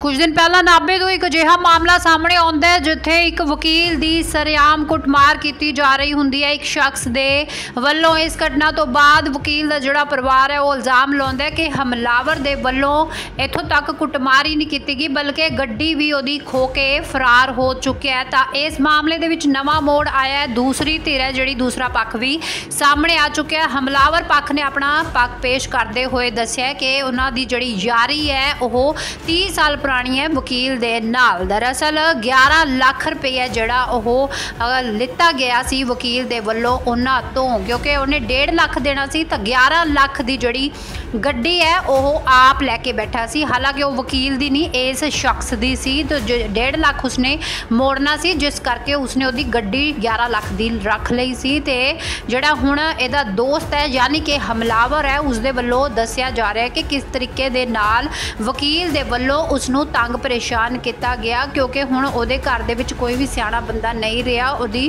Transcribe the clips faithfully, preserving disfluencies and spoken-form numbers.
कुछ दिन पहला नाभे तो एक अजिहा मामला सामने आउंदा है जिथे एक वकील की सरेआम कुटमार की जा रही हुंदी है। एक शख्स दे वल्लों इस घटना तो बाद वकील का जिहड़ा परिवार है वो इल्जाम लाउंदा है कि हमलावर दे वल्लों इत्थों तक कुटमार ही नहीं की गई बल्कि गड्डी भी उहदी खो के फरार हो चुकिया है। तो इस मामले दे विच नवां मोड़ आया है। दूसरी धिर है जिहड़ी दूसरा पक्ष भी सामने आ चुकिया है। हमलावर पक्ष ने अपना पक्ष पेश करते हुए दस्सिया कि उन्हां दी जिहड़ी यारी है वह तीस साल पुरानी है वकील दे नाल। दरअसल ग्यारह लाख रुपया जिहड़ा ओह लिता गया सी वकील दे वल्लों उन्हां तों, क्योंकि उन्हें डेढ़ लाख देना सी तो ग्यारह लाख दी जिहड़ी गड्डी है वह आप लैके बैठा सी। हालांकि वह वकील दी नहीं इस शख्स दी सी, तो डेढ़ लाख उसने मोड़ना सी जिस करके उसने उहदी गड्डी ग्यारह लाख दी रख लई सी। ते जिहड़ा हुण इहदा दोस्त है यानी कि हमलावर है उसदे वल्लों दस्सिया जा रहा है कि किस तरीके दे नाल वकील दे वल्लों उसनूं तंग परेशान किया गया, क्योंकि हुण उहदे घर दे विच कोई भी सियाणा बंदा नहीं रहा। उहदी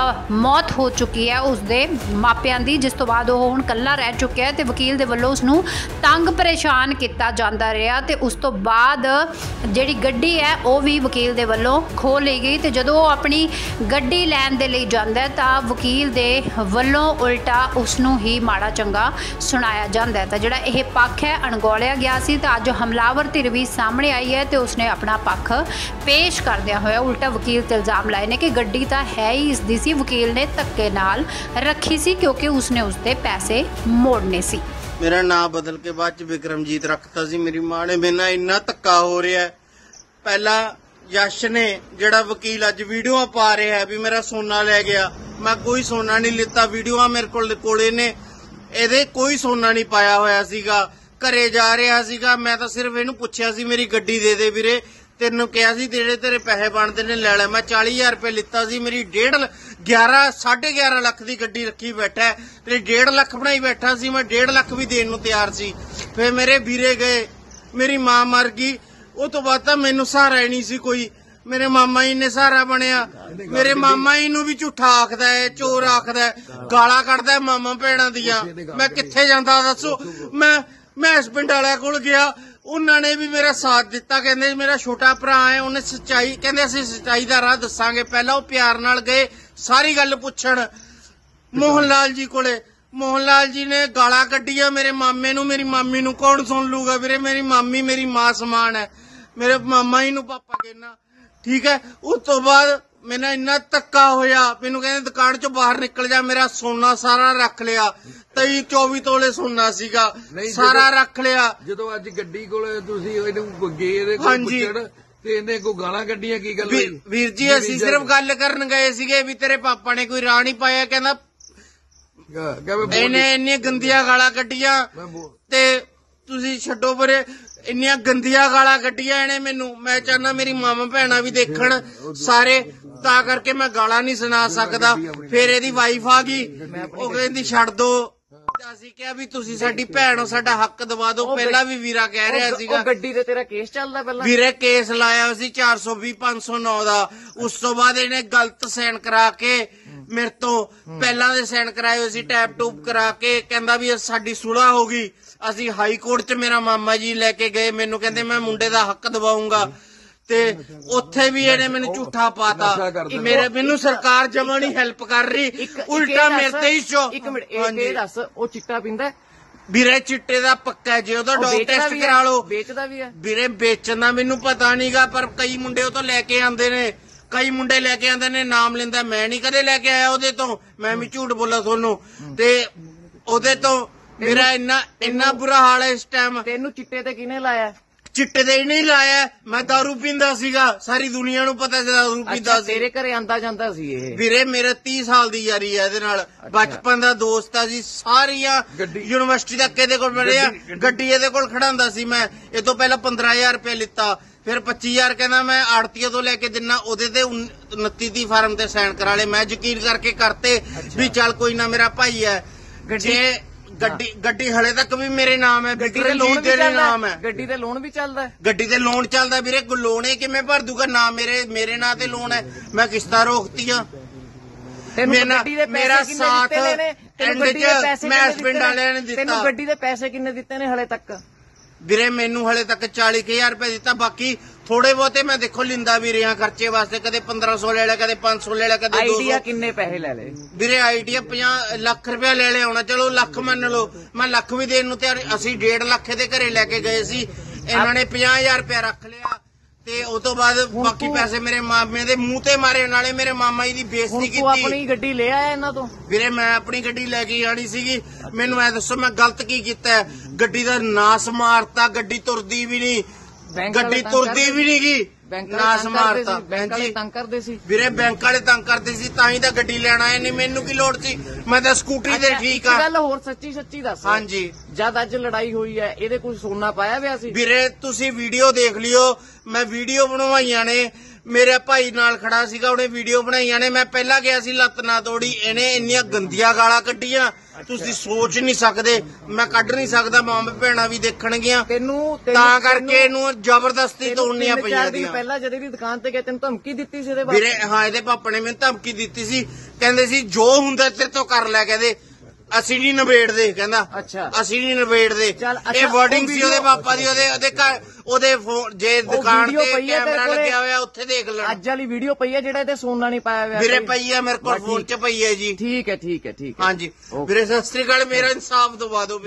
मौत हो चुकी है उसदे मापियां दी, जिस तो बाद वह हुण कल्ला रह चुकिया है। ते वकील दे वल्लों उसनूं तंग परेशान किया जाता रहा। तो उस तो बाद जिहड़ी गड्डी है वह भी वकील दे वल्लों खो ली गई। तो जदों वो अपनी गड्डी लैण दे लई जांदा है तां वकील दे वल्लों उल्टा उसनूं ही माड़ा चंगा सुनाया जाता है। तो जिहड़ा यह पक्ष है अणगौलिया गया सी। तो अज हमलावर धिर भी सामने आई है तो उसने अपना पक्ष पेश करदिया होया उल्टा वकील ते इल्जाम लाए ने कि गड्डी तो है ही इसदी सी, वकील ने धक्के नाल रखी सी क्योंकि उसने उसदे पैसे मोड़ने सी। मेरा नाम बदल के बाद च विक्रमजीत रखता सी। मेरी मां ने मेरे नाल इन्ना धक्का हो रहा है। पहला यश ने जिहड़ा वकील अज वीडियो पा रहा है भी मेरा सोना लै गया, मैं कोई सोना नहीं लिता। वीडियो मेरे कोल कोले ने ਇਹਦੇ कोई सोना नहीं पाया होया सीगा। घरे जा रहा सीगा, मैं तो सिर्फ इहनूं पुछया सी मेरी गड्डी दे दे वीरे, तेनों कहा सी जेड़े तेरे पैसे बनते ने ले लै। मैं चाली हजार रुपये लिता सी। मेरी डेढ़ ग्यारह साढ़े ग्यारह लख की गड्डी रखी बैठा है, तेरी डेढ़ लख बनाई बैठा सी। मैं डेढ़ लख भी देने नूं तैयार सी। फिर मेरे वीरे गए, मेरी मां मर गई। उस तो बाद मैनू सहारा ही नहीं सी कोई। मेरे मामा जी ने सहारा बनया। मेरे मामा जी नूं भी झूठा आखदा है, चोर आखदा है, गाला कढ़दा है मामा भैणां दियां। मैं कित्थे जांदा दसो। मैं मैं इस पिंड वालियां कोल गया, उन्होंने भी मेरा साथ दिता। कहंदे मेरा छोटा भरा है, उन्हें सच्चाई कहंदे असीं सच्चाई दा राह दसांगे। पहला वो प्यार नाल गए सारी गल पुछण मोहन लाल जी कोले। मोहन लाल जी ने गाला कड्डियां मेरे मामे नूं, मेरी मामी नूं। कौन सुन लूगा वीरे, मेरी मामी मेरी मां समान है। मेरे मामा जी नूं पापा कहना, ठीक है। उस तो बाद मैंने इन्ना धक्का होया, मैनू कहंदे दुकान चो बाहर निकल जा। मेरा सोना सारा रख लिया, तेई चौबी तोले सोना सीगा, सारा रख लिया। जदों अज गड्डी कोल तुसीं इहनूं गए इहदे कोल पुछण ते इहने कोई गालां कड्डियां, की गल होई? वीर जी असीं सिर्फ गल करन गए सीगे भी तेरे पापा ने कोई राह नहीं पाया। कहंदा इहने इन्नी गंदियां गालां कड्डियां ते तुसीं छड्डो परे। इन्नियां गंदियां गालां कड्डियां इहने मैनू। मैं चाहना मेरी मामा भैणां भी देखण सारे, तां करके मैं गालां नहीं सुना सकदा। फिर इहदी वाइफ आ गई, ओह कहंदी छड्ड दो। ਅਸੀਂ ਕਿਹਾ ਵੀ ਤੁਸੀਂ ਸਾਡੀ ਭੈਣ ਹੋ, ਸਾਡਾ ਹੱਕ ਦਵਾ ਦਿਓ। ਪਹਿਲਾਂ ਵੀ ਵੀਰਾ ਕਹਿ ਰਿਹਾ ਸੀਗਾ। ਗੱਡੀ ਤੇ ਤੇਰਾ ਕੇਸ ਚੱਲਦਾ ਪਹਿਲਾਂ? ਵੀਰੇ ਕੇਸ ਲਾਇਆ ਸੀ ਚਾਰ ਸੌ ਵੀਹ ਪੰਜ ਸੌ ਨੌ ਦਾ। ਉਸ ਤੋਂ ਬਾਅਦ ਇਹਨੇ ਗਲਤ ਸਾਈਨ ਕਰਾ ਕੇ ਮੇਰੇ ਤੋਂ ਪਹਿਲਾਂ ਦੇ ਸਾਈਨ ਕਰਾਏ ਹੋਏ ਸੀ, ਟੈਪ ਟੂਪ ਕਰਾ ਕੇ ਕਹਿੰਦਾ ਵੀ ਸਾਡੀ ਸੁਲ੍ਹਾ ਹੋ ਗਈ। ਅਸੀਂ ਹਾਈ ਕੋਰਟ 'ਚ ਮੇਰਾ ਮਾਮਾ ਜੀ ਲੈ ਕੇ ਗਏ, ਮੈਨੂੰ ਕਹਿੰਦੇ ਮੈਂ ਮੁੰਡੇ ਦਾ ਹੱਕ ਦਵਾਉਂਗਾ। ਤੇ ਉੱਥੇ ਵੀ ਇਹਨੇ ਮੈਨੂੰ ਝੂਠਾ ਪਾਤਾ। ਮੇਰੇ ਮੈਨੂੰ ਸਰਕਾਰ ਜਮਾਂ ਨਹੀਂ ਹੈਲਪ ਕਰ ਰਹੀ, ਉਲਟਾ ਮੇਰੇ ਤੇ ਹੀ ਸ਼ੋ। ਇੱਕ ਮਿੰਟ ਇਹ ਦੱਸ, ਉਹ ਚਿੱਟਾ ਪੀਂਦਾ? ਵੀਰੇ ਚਿੱਟੇ ਦਾ ਪੱਕਾ, ਜੇ ਉਹਦਾ ਡੋਪ ਟੈਸਟ ਕਰਾ ਲਓ। ਵੇਚਦਾ ਵੀ ਹੈ ਵੀਰੇ? ਵੇਚਣ ਦਾ ਮੈਨੂੰ ਪਤਾ ਨਹੀਂਗਾ, ਪਰ ਕਈ ਮੁੰਡੇ ਉਹ ਤੋਂ ਲੈ ਕੇ ਆਉਂਦੇ ਨੇ। ਕਈ ਮੁੰਡੇ ਲੈ ਕੇ ਆਉਂਦੇ ਨੇ, ਨਾਮ ਲੈਂਦਾ। ਮੈਂ ਨਹੀਂ ਕਦੇ ਲੈ ਕੇ ਆਇਆ ਉਹਦੇ ਤੋਂ, ਮੈਂ ਵੀ ਝੂਠ ਬੋਲਾ ਤੁਹਾਨੂੰ। ਤੇ ਉਹਦੇ ਤੋਂ ਮੇਰਾ ਇੰਨਾ ਇੰਨਾ ਬੁਰਾ ਹਾਲ ਹੈ ਇਸ ਟਾਈਮ। ਤੈਨੂੰ ਚਿੱਟੇ ਤੇ ਕਿਹਨੇ ਲਾਇਆ? चिट्टे ते नहीं लाया, मैं दारू पींदा सीगा। सारी दुनिया नूं पता सी दारू पींदा सी। तेरे घरे आंदा जांदा सी ये? वीरे मेरे तीस साल दी यारी है इहदे नाल, बचपन दा दोस्त आ जी। सारियां यूनिवर्सिटी तक इहदे कोल पढ़े आ। गड्डी इहदे कोल खड़ांदा सी मैं। इह तों पहला पंद्रह हजार रुपया लिता, फिर पच्ची हजार कहना मैं आड़तीए तो लैके दिना। ओहदे ते उनती ती फार्म ते साइन करा ले। मैं यकीन करके करते भी चल कोई ना मेरा भाई है। जे गड्डी गड्डी हले तक भी मेरे नाम है, गड्डी ते लोन भी नाम है। गड्डी ते लोन भी चलदा है? गड्डी ते लोन चलदा वीरे। लोन है किवें भर दूगा? ना मेरे मेरे नां ते लोन है, मैं किस्तां रोकतियां। मेरा साथ एंड च मैं इस पिंड वालियां ने दित्ता। गड्डी दे पैसे किन्ने दित्ते ने हले तक? वीरे मैनू हले तक चाली हजार रुपए दिता, बाकी ਥੋੜੇ ਬਹੁਤੇ ਮੈਂ ਦੇਖੋ ਲਿੰਦਾ ਵੀ ਰਿਹਾ ਖਰਚੇ ਵਾਸਤੇ, ਕਦੇ ਪੰਦਰਾਂ ਸੌ ਲੈ ਲਿਆ, ਕਦੇ ਪੰਜ ਸੌ ਲੈ ਲਿਆ, ਕਦੇ ਦੋ ਆਈਡੀਆ ਸੌ। ਕਿੰਨੇ ਪੈਸੇ ਲੈ ਲਏ? ਵੀਰੇ ਆਈਡੀਆ ਪੰਜਾਹ ਲੱਖ ਰੁਪਇਆ ਲੈ ਲਿਆ ਹੋਣਾ, ਚਲੋ ਲੱਖ ਮੰਨ ਲਓ, ਮੈਂ ਲੱਖ ਵੀ ਦੇਣ ਨੂੰ ਤਿਆਰ। ਅਸੀਂ ਡੇਢ ਲੱਖ ਦੇ ਘਰੇ ਲੈ ਕੇ ਗਏ ਸੀ, ਇਹਨਾਂ ਨੇ ਪੰਜਾਹ ਹਜ਼ਾਰ ਰੁਪਇਆ ਰੱਖ ਲਿਆ ਤੇ ਉਸ ਤੋਂ ਬਾਅਦ ਬਾਕੀ ਪੈਸੇ ਮੇਰੇ ਮਾਮੇ ਦੇ ਮੂੰਹ ਤੇ ਮਾਰੇ, ਨਾਲੇ ਮੇਰੇ ਮਾਮਾ ਜੀ ਦੀ ਬੇਇੱਜ਼ਤੀ ਹੁਣ ਕੀਤੀ। ਤੂੰ ਆਪਣੀ ਗੱਡੀ ਲੈ ਆਇਆ ਇਹਨਾਂ ਤੋਂ? ਵੀਰੇ ਮੈਂ ਆਪਣੀ ਗੱਡੀ ਲੈ ਕੇ ਆਣੀ ਸੀਗੀ, ਮੈਨੂੰ ਐ ਦੱਸੋ ਮੈਂ ਗਲਤ ਕੀ ਕੀਤਾ ਹੈ? ਗੱਡੀ ਦਾ ਨਾਸ ਮਾਰਤਾ, ਗੱਡੀ ਤੁਰਦੀ ਵੀ ਨਹੀਂ, ਬੈਂਕ ਵਾਲੇ ਗੱਡੀ ਤੰਗ ਤੁਰਦੀ ਕਰਦੇ ਵੀ ਨਹੀਂ ਗਈ, ਬੈਂਕ ਨਾਸ ਵਾਲੇ ਤੰਗ ਕਰਦੇ ਮਾਰਤਾ। ਸੀ, ਬੈਂਕ ਵਾਲੇ ਹਾਂਜੀ ਤੰਗ ਕਰਦੇ ਸੀ। ਵੀਰੇ ਬੈਂਕ ਵਾਲੇ ਤੰਗ ਕਰਦੇ ਸੀ, ਤਾਂ ਹੀ ਤਾਂ ਗੱਡੀ ਲੈਣ ਆਏ ਨੇ, ਮੈਨੂੰ ਕੀ ਲੋੜ ਸੀ, ਮੈਂ ਤਾਂ ਸਕੂਟਰੀ ਤੇ ਅੱਛਾ, ਠੀਕ ਇੱਕ ਆ। ਗੱਲ ਹੋਰ ਸੱਚੀ ਸੱਚੀ ਦੱਸ। ਹਾਂਜੀ ਜਦ ਅੱਜ ਲੜਾਈ ਹੋਈ ਹੈ ਇਹਦੇ ਕੋਈ ਸੋਨਾ ਪਾਇਆ ਹੋਇਆ ਸੀ? ਵੀਰੇ ਤੁਸੀਂ ਵੀਡੀਓ ਦੇਖ ਲਿਓ, ਮੈਂ ਵੀਡੀਓ ਬਣਵਾਈਆਂ ਨੇ, ਮੇਰੇ ਭਾਈ ਨਾਲ ਖੜਾ ਸੀਗਾ, ਉਹਨੇ ਵੀਡੀਓ ਬਣਾਈਆਂ ਨੇ। ਮੈਂ ਪਹਿਲਾਂ ਗਿਆ ਸੀ ਲੱਤ ਨਾ ਤੋੜੀ, ਇਹਨੇ ਇੰਨੀਆਂ ਗੰਦੀਆਂ ਗਾਲਾਂ ਕੱਢੀਆਂ ਤੁਸੀਂ ਸੋਚ ਨਹੀਂ ਸਕਦੇ, ਮੈਂ ਕੱਢ ਨਹੀਂ ਸਕਦਾ, ਮਾਂ ਭੈਣਾਂ ਵੀ ਦੇਖਣਗੀਆਂ, ਤੈਨੂੰ ਤਾਂ ਕਰਕੇ ਇਹਨੂੰ ਜ਼ਬਰਦਸਤੀ ਤੋੜਨੀਆਂ ਤਿੰਨ ਚਾਰ ਪਈਆਂ ਦਿਨ ਦੀਆਂ। ਪਹਿਲਾਂ ਜਦ ਇਹਦੀ ਦੁਕਾਨ ਤੇ ਗਏ ਤੈਨੂੰ ਧਮਕੀ ਦਿੱਤੀ ਸੀ ਇਹਦੇ ਬਾਰੇ? ਵੀਰੇ ਹਾਂ, ਇਹਦੇ ਪਾਪਾ ਨੇ ਮੈਨੂੰ ਧਮਕੀ ਦਿੱਤੀ ਸੀ, ਕਹਿੰਦੇ ਸੀ ਜੋ ਹੁੰਦਾ ਤੇਰੇ ਤੋਂ ਕਰ ਲੈ, ਕਹਿੰਦੇ ਅਸੀਂ ਨਹੀਂ ਨਿਬੇੜਦੇ, ਕਹਿੰਦਾ ਅੱਛਾ ਅਸੀਂ ਨਹੀਂ ਨਿਬੇੜਦੇ। ਚੱਲ, ਅੱਛਾ, ਇਹ ਵਰਡਿੰਗ ਉਹ ਸੀ ਉਹਦੇ video- ਪਾਪਾ ਦੀ, ਉਹਦੇ ਉਹਦੇ ਘਰ ਉਹਦੇ ਫੋਨ ਜੇ ਦੁਕਾਨ video ਤੇ ਪਈ ਹੈ ਤੇਰੇ ਕੈਮਰਾ ਕੋਲੇ? ਲੱਗਿਆ ਹੋਇਆ ਉੱਥੇ ਦੇਖ ਲੈਣਾ। ਅੱਜ ਵਾਲੀ ਵੀਡੀਓ ਪਈ ਹੈ ਜਿਹੜਾ ਇਹਦੇ ਸੋਨਾ ਨਹੀਂ ਪਾਇਆ ਹੋਇਆ? ਵੀਰੇ ਕੋਈ? ਪਈ ਹੈ ਮੇਰੇ ਕੋਲ, ਬਸ ਫੋਨ ਠੀਕ। 'ਚ ਪਈ ਹੈ ਜੀ। ਠੀਕ ਹੈ ਠੀਕ ਹੈ ਠੀਕ ਹੈ। ਹਾਂਜੀ Okay. ਵੀਰੇ ਸਤਿ ਸ੍ਰੀ ਅਕਾਲ, ਮੇਰਾ ਇਨਸਾਫ ਦਵਾ ਦਿਓ।